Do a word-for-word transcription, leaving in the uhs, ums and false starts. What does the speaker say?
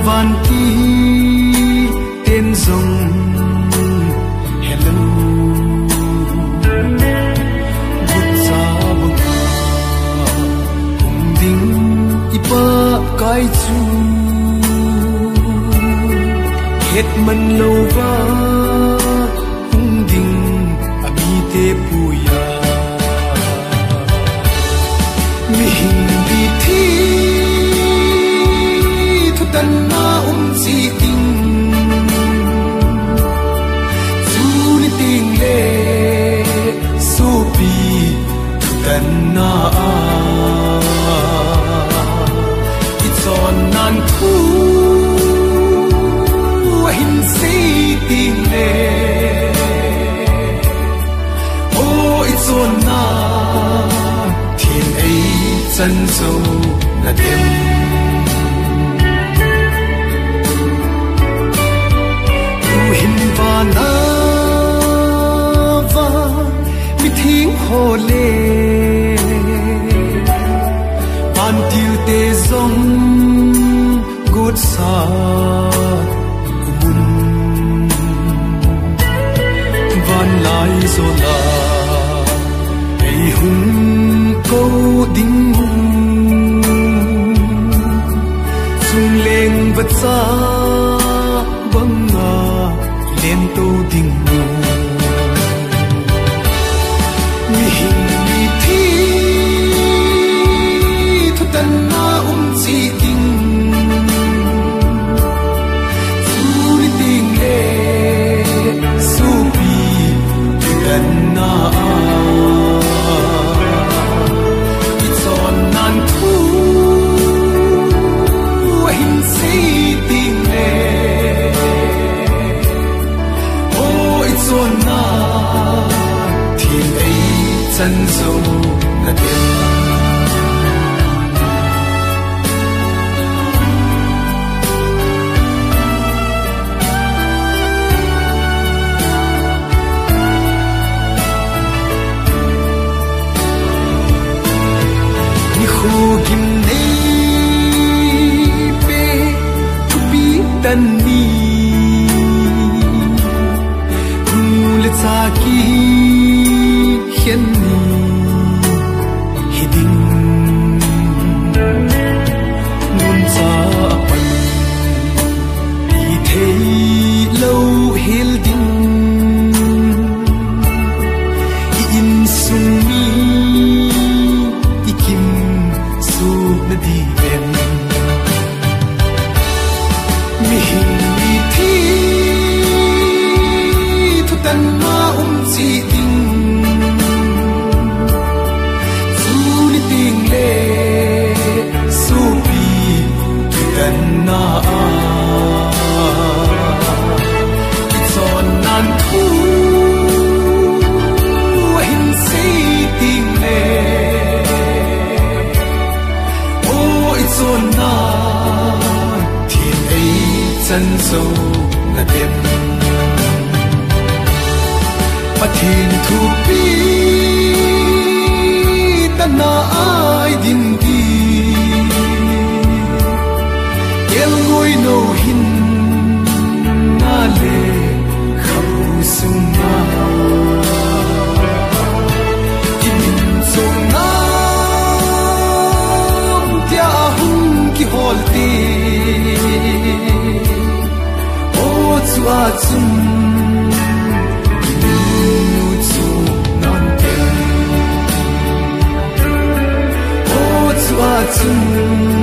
van ti ten zong hello gut sa bang hum ding ipa kai chu het man lo va hum ding ami te puya mi hin bi thi thu tan na um si ting zu ni ting le su pi thu tan na it's on nan thu hin si ting le oh it's on na thiên ấy chân sâu là đêm và na va mi thing ho le ban tiêu te zong good sa mun van lai zo la ei hum ko ding sung leng vật sa bang na lên tô đình ngô mi hình mi thi thu tân na um si tình su ni tình lệ su pi thu tân na it's on nan thu hình si tình lệ xuân na thiên ấy chân sâu là đêm ni khu kim nei pe tu bi tan ni sa ki hiền ni hiding nun sa pan i thei lâu hel ding i in sung mi i kim su na di ben mi hin mi thi tan na um si ting su ni ting le su pi tan na it's on nan thu hin si ting le oh it's on na thiên ấy chân sâu là đêm thiên thu pi ta na ai din đi el ngôi nô hin na lệ khâu sung na in sung na tia hung ki hol ti o chu a chung chung